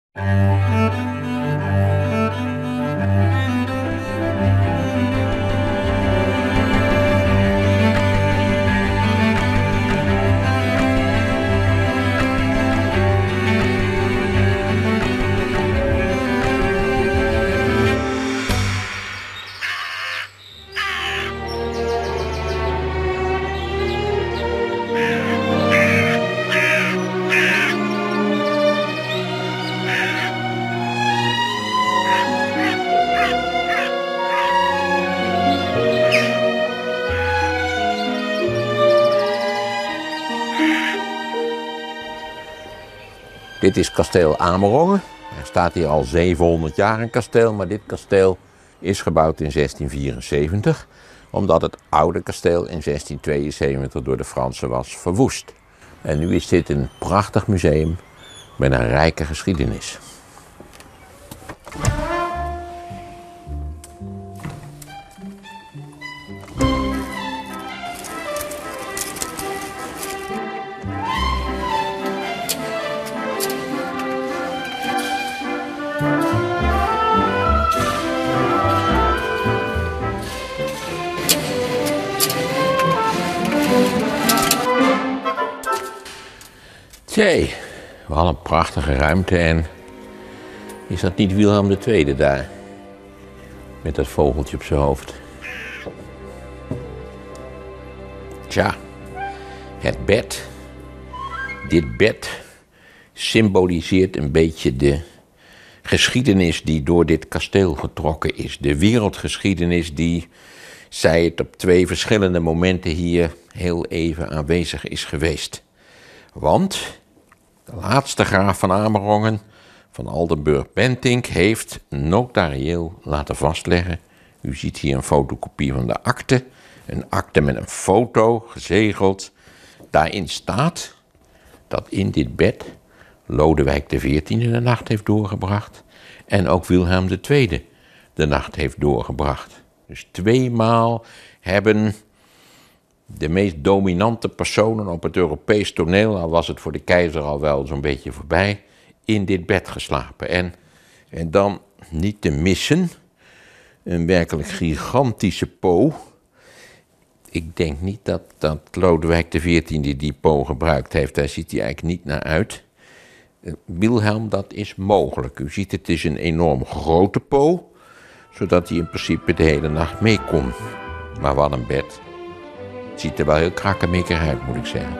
Dit is kasteel Amerongen. Er staat hier al 700 jaar een kasteel, maar dit kasteel is gebouwd in 1674, omdat het oude kasteel in 1672 door de Fransen was verwoest. En nu is dit een prachtig museum met een rijke geschiedenis. Tjee, wat een prachtige ruimte. En is dat niet Wilhelm II daar? Met dat vogeltje op zijn hoofd. Tja, het bed. Dit bed symboliseert een beetje de geschiedenis die door dit kasteel getrokken is. De wereldgeschiedenis die, zij het op 2 verschillende momenten hier heel even aanwezig is geweest. Want de laatste graaf van Amerongen, van Aldenburg-Bentinck, heeft notarieel laten vastleggen. U ziet hier een fotocopie van de akte. Een akte met een foto, gezegeld. Daarin staat dat in dit bed Lodewijk XIV de nacht heeft doorgebracht. En ook Wilhelm II de nacht heeft doorgebracht. Dus 2 maal hebben de meest dominante personen op het Europees toneel, al was het voor de keizer al wel zo'n beetje voorbij, in dit bed geslapen. En dan niet te missen, een werkelijk gigantische po. Ik denk niet dat Lodewijk XIV die po gebruikt heeft, daar ziet hij eigenlijk niet naar uit. Wilhelm, dat is mogelijk. U ziet, het is een enorm grote po, zodat hij in principe de hele nacht mee kon. Maar wat een bed. Het ziet er wel heel krakkemikkig uit, moet ik zeggen.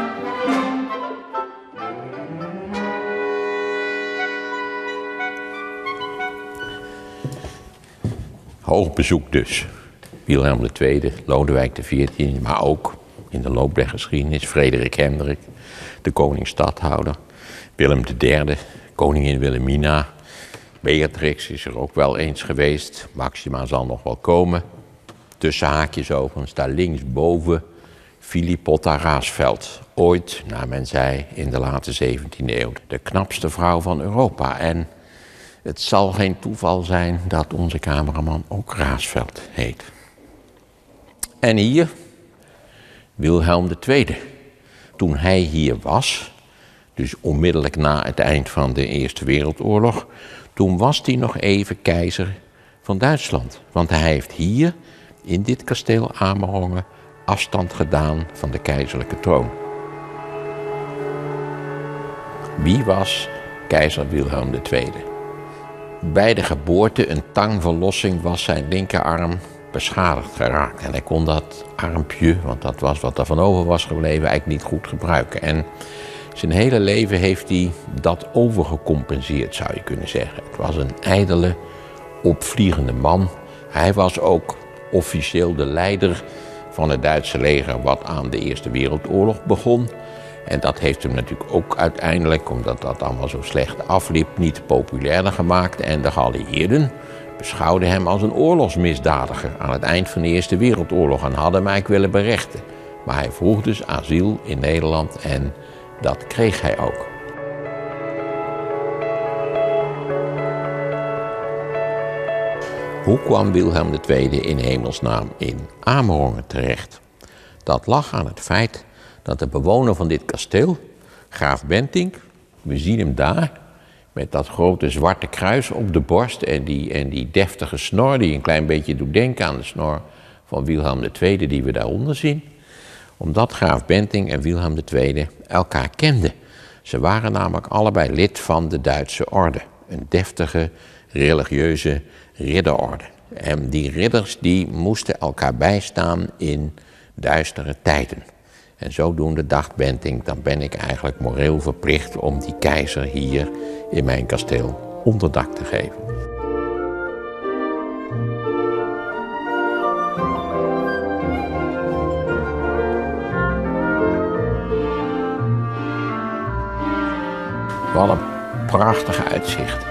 Hoog bezoek dus. Wilhelm II, Lodewijk XIV, maar ook in de loop der geschiedenis Frederik Hendrik, de koning-stadhouder, Willem III, koningin Wilhelmina, Beatrix is er ook wel eens geweest, Maxima zal nog wel komen. Tussen haakjes overigens, daar linksboven, Philippotta Raesfeld. Ooit, naar men zei, in de late 17e eeuw, de knapste vrouw van Europa. En het zal geen toeval zijn dat onze cameraman ook Raesfeld heet. En hier, Wilhelm II. Toen hij hier was, dus onmiddellijk na het eind van de Eerste Wereldoorlog, toen was hij nog even keizer van Duitsland. Want hij heeft hier, in dit kasteel Amerongen, afstand gedaan van de keizerlijke troon. Wie was keizer Wilhelm II? Bij de geboorte, een tangverlossing, was zijn linkerarm beschadigd geraakt. En hij kon dat armpje, want dat was wat er van over was gebleven, eigenlijk niet goed gebruiken. En zijn hele leven heeft hij dat overgecompenseerd, zou je kunnen zeggen. Het was een ijdele, opvliegende man. Hij was ook officieel de leider van het Duitse leger wat aan de Eerste Wereldoorlog begon. En dat heeft hem natuurlijk ook uiteindelijk, omdat dat allemaal zo slecht afliep, niet populairder gemaakt. En de geallieerden beschouwden hem als een oorlogsmisdadiger aan het eind van de Eerste Wereldoorlog en hadden hem eigenlijk willen berechten. Maar hij vroeg dus asiel in Nederland en dat kreeg hij ook. Hoe kwam Wilhelm II in hemelsnaam in Amerongen terecht? Dat lag aan het feit dat de bewoner van dit kasteel, graaf Bentinck, we zien hem daar, met dat grote zwarte kruis op de borst en die deftige snor die een klein beetje doet denken aan de snor van Wilhelm II die we daaronder zien. Omdat graaf Bentinck en Wilhelm II elkaar kenden. Ze waren namelijk allebei lid van de Duitse orde. Een deftige, religieuze ridderorde. En die ridders die moesten elkaar bijstaan in duistere tijden. En zodoende dacht Bentinck, dan ben ik eigenlijk moreel verplicht om die keizer hier in mijn kasteel onderdak te geven. Wat een prachtig uitzicht.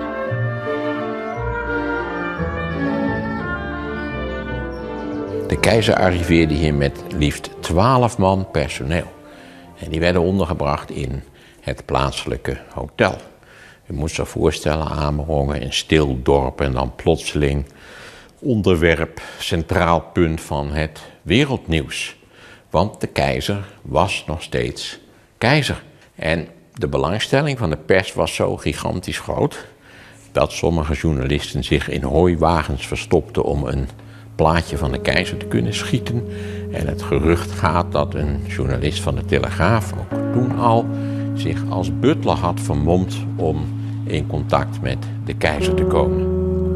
De keizer arriveerde hier met liefst 12 man personeel. En die werden ondergebracht in het plaatselijke hotel. Je moet zich voorstellen, Amerongen, een stil dorp en dan plotseling onderwerp, centraal punt van het wereldnieuws. Want de keizer was nog steeds keizer. En de belangstelling van de pers was zo gigantisch groot dat sommige journalisten zich in hooiwagens verstopten om een plaatje van de keizer te kunnen schieten. En het gerucht gaat dat een journalist van de Telegraaf, ook toen al, zich als butler had vermomd om in contact met de keizer te komen.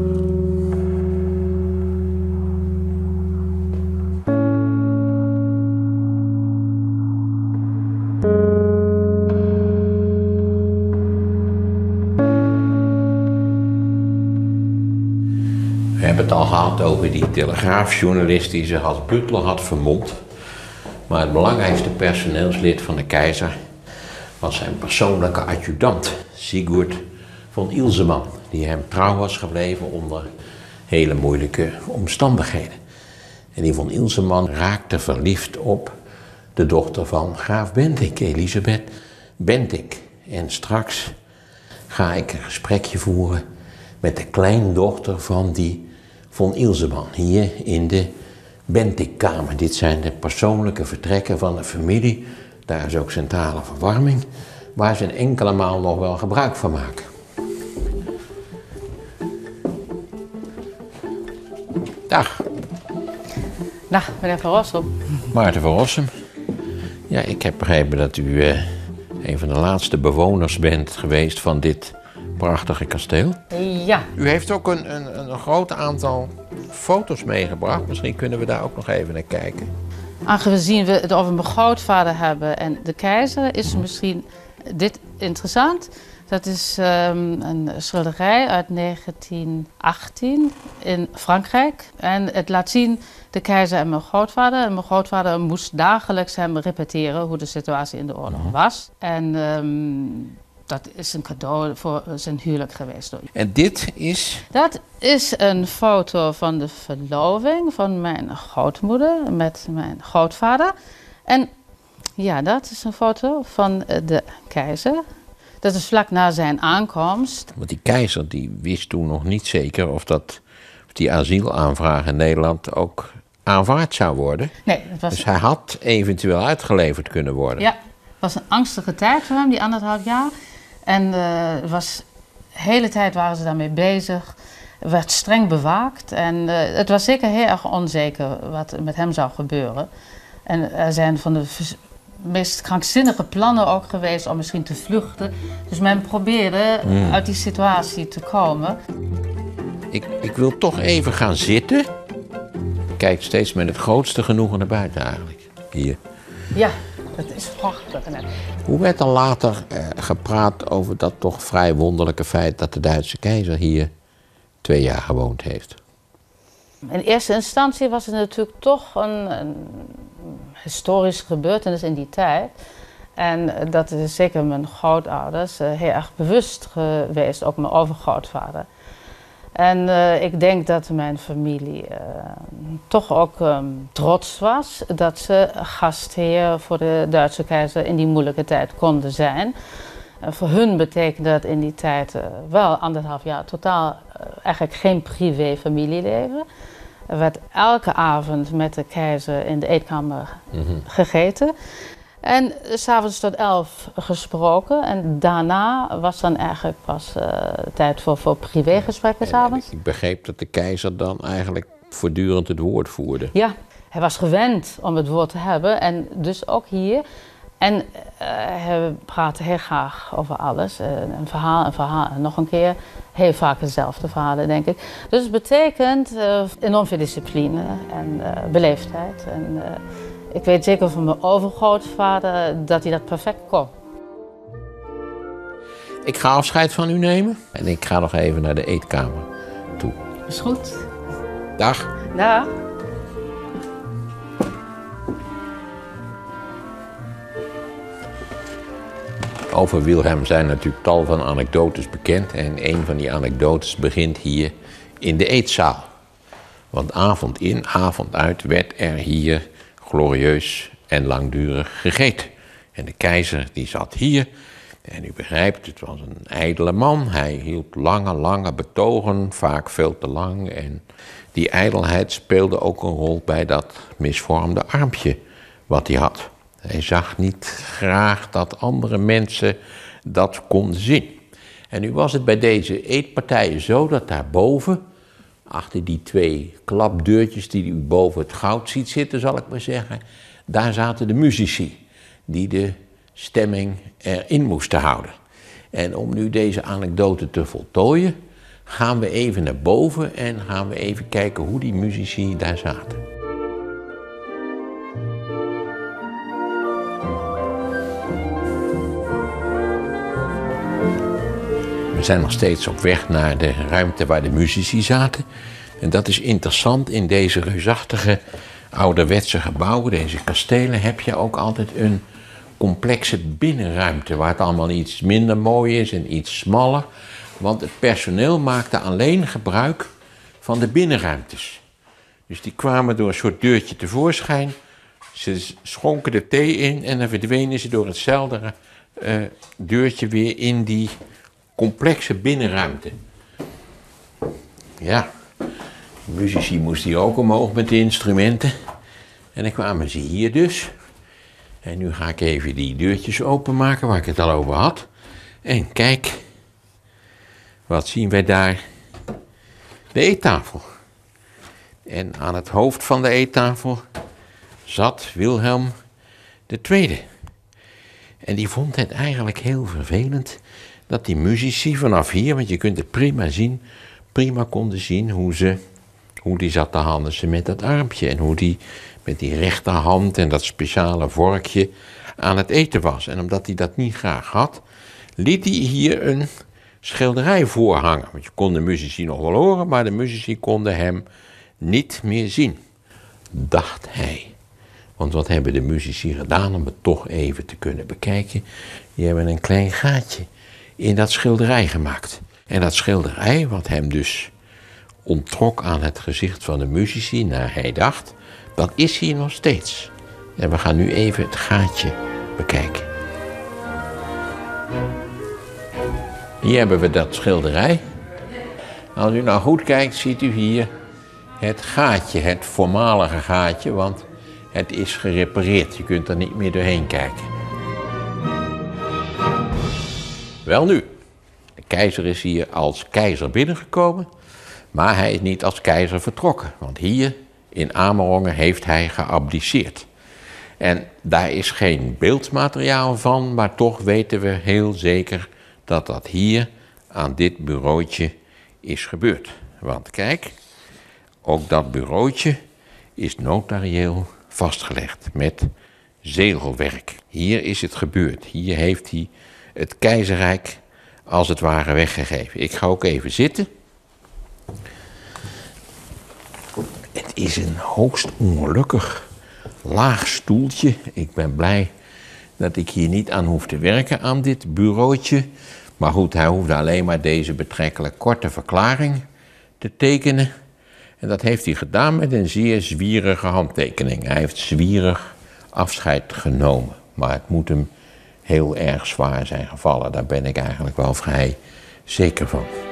We hebben het al gehad over die telegraafjournalist die zich als butler had vermomd. Maar het belangrijkste personeelslid van de keizer was zijn persoonlijke adjudant, Sigurd von Ilseman, die hem trouw was gebleven onder hele moeilijke omstandigheden. En die von Ilseman raakte verliefd op de dochter van graaf Bentinck, Elisabeth Bentinck. En straks ga ik een gesprekje voeren met de kleindochter van die von Ilseman, hier in de Bentinckkamer. Dit zijn de persoonlijke vertrekken van de familie. Daar is ook centrale verwarming, waar ze een enkele maal nog wel gebruik van maken. Dag. Dag, meneer Van Rossum. Maarten van Rossum. Ja, ik heb begrepen dat u een van de laatste bewoners bent geweest van dit prachtige kasteel. Ja. U heeft ook een groot aantal foto's meegebracht. Misschien kunnen we daar ook nog even naar kijken. Aangezien we het over mijn grootvader hebben en de keizer, is misschien dit interessant. Dat is een schilderij uit 1918 in Frankrijk. En het laat zien de keizer en mijn grootvader. En mijn grootvader moest dagelijks hem repeteren hoe de situatie in de oorlog was. En dat is een cadeau voor zijn huwelijk geweest. En dit is? Dat is een foto van de verloving van mijn grootmoeder met mijn grootvader. En ja, dat is een foto van de keizer. Dat is vlak na zijn aankomst. Want die keizer die wist toen nog niet zeker of die asielaanvraag in Nederland ook aanvaard zou worden. Nee, het was... Dus hij had eventueel uitgeleverd kunnen worden. Ja, het was een angstige tijd voor hem, die 1,5 jaar. En de hele tijd waren ze daarmee bezig. Er werd streng bewaakt. En het was zeker heel erg onzeker wat met hem zou gebeuren. En er zijn van de meest krankzinnige plannen ook geweest om misschien te vluchten. Dus men probeerde uit die situatie te komen. Ik wil toch even gaan zitten. Kijk steeds met het grootste genoegen naar buiten eigenlijk. Hier. Ja, dat is prachtig. Hoe werd er later gepraat over dat toch vrij wonderlijke feit dat de Duitse keizer hier 2 jaar gewoond heeft? In eerste instantie was het natuurlijk toch een historische gebeurtenis in die tijd. En dat is zeker mijn grootouders heel erg bewust geweest, ook mijn overgrootvader. En ik denk dat mijn familie toch ook trots was dat ze gastheer voor de Duitse keizer in die moeilijke tijd konden zijn. Voor hun betekende dat in die tijd wel 1,5 jaar totaal eigenlijk geen privé familieleven. Er werd elke avond met de keizer in de eetkamer gegeten. En 's avonds tot 11 gesproken. En daarna was dan eigenlijk pas tijd voor privégesprekken 's avonds. Ik begreep dat de keizer dan eigenlijk voortdurend het woord voerde. Ja, hij was gewend om het woord te hebben. En dus ook hier. En hij praatte heel graag over alles. Een verhaal en nog een keer. Heel vaak dezelfde verhalen, denk ik. Dus het betekent enorm veel discipline en beleefdheid. En ik weet zeker van mijn overgrootvader dat hij dat perfect kon. Ik ga afscheid van u nemen en ik ga nog even naar de eetkamer toe. Is goed. Dag. Dag. Over Wilhelm zijn natuurlijk tal van anekdotes bekend. En een van die anekdotes begint hier in de eetzaal. Want avond in, avond uit werd er hier glorieus en langdurig gegeten. En de keizer die zat hier. En u begrijpt, het was een ijdele man. Hij hield lange betogen, vaak veel te lang. En die ijdelheid speelde ook een rol bij dat misvormde armpje wat hij had. Hij zag niet graag dat andere mensen dat konden zien. En nu was het bij deze eetpartijen zo dat daarboven, achter die 2 klapdeurtjes die u boven het goud ziet zitten, zal ik maar zeggen, daar zaten de muzici die de stemming erin moesten houden. En om nu deze anekdote te voltooien, gaan we even naar boven en gaan we even kijken hoe die muzici daar zaten. We zijn nog steeds op weg naar de ruimte waar de muzici zaten. En dat is interessant. In deze reusachtige ouderwetse gebouwen, deze kastelen, heb je ook altijd een complexe binnenruimte waar het allemaal iets minder mooi is en iets smaller. Want het personeel maakte alleen gebruik van de binnenruimtes. Dus die kwamen door een soort deurtje tevoorschijn. Ze schonken de thee in en dan verdwenen ze door hetzelfde deurtje weer in die complexe binnenruimte. Ja, de muzici moesten hier ook omhoog met de instrumenten. En dan kwamen ze hier dus. En nu ga ik even die deurtjes openmaken waar ik het al over had. En kijk, wat zien wij daar? De eettafel. En aan het hoofd van de eettafel zat Wilhelm II. En die vond het eigenlijk heel vervelend dat die muzici vanaf hier, want je kunt het prima zien, prima konden zien hoe die zat te handelen met dat armpje. En hoe die met die rechterhand en dat speciale vorkje aan het eten was. En omdat hij dat niet graag had, liet hij hier een schilderij voorhangen. Want je kon de muzici nog wel horen, maar de muzici konden hem niet meer zien, dacht hij. Want wat hebben de muzici gedaan om het toch even te kunnen bekijken? Die hebben een klein gaatje in dat schilderij gemaakt. En dat schilderij, wat hem dus onttrok aan het gezicht van de muzici, naar hij dacht, dat is hier nog steeds. En we gaan nu even het gaatje bekijken. Hier hebben we dat schilderij. Als u nou goed kijkt, ziet u hier het gaatje, het voormalige gaatje, want het is gerepareerd. Je kunt er niet meer doorheen kijken. Welnu, de keizer is hier als keizer binnengekomen, maar hij is niet als keizer vertrokken. Want hier in Amerongen heeft hij geabdiceerd. En daar is geen beeldmateriaal van, maar toch weten we heel zeker dat dat hier aan dit bureautje is gebeurd. Want kijk, ook dat bureautje is notarieel vastgelegd met zegelwerk. Hier is het gebeurd. Hier heeft hij het keizerrijk als het ware weggegeven. Ik ga ook even zitten. Het is een hoogst ongelukkig laag stoeltje. Ik ben blij dat ik hier niet aan hoef te werken aan dit bureautje. Maar goed, hij hoefde alleen maar deze betrekkelijk korte verklaring te tekenen. En dat heeft hij gedaan met een zeer zwierige handtekening. Hij heeft zwierig afscheid genomen. Maar het moet hem heel erg zwaar zijn gevallen. Daar ben ik eigenlijk wel vrij zeker van.